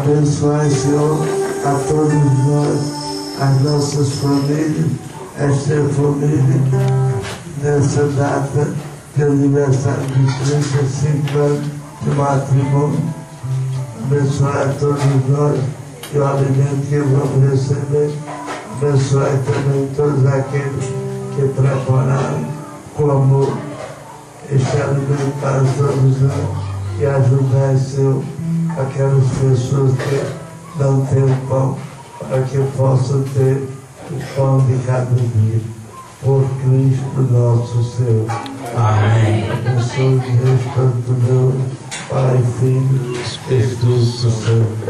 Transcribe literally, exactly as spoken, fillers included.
Abençoai, Senhor, a todos nós, as nossas famílias, esta família, nessa data de aniversário de trinta e cinco anos de matrimônio. Abençoai a todos nós e o alimento que vamos receber. Abençoai também todos aqueles que prepararam com amor este alimento para todos nós e ajudai, Senhor, aquelas pessoas que não têm o pão, para que possam ter o pão de cada dia. Por Cristo nosso Senhor. Amém. Abençoe Deus Todo-Poderoso, Pai, Filho, Espírito Santo.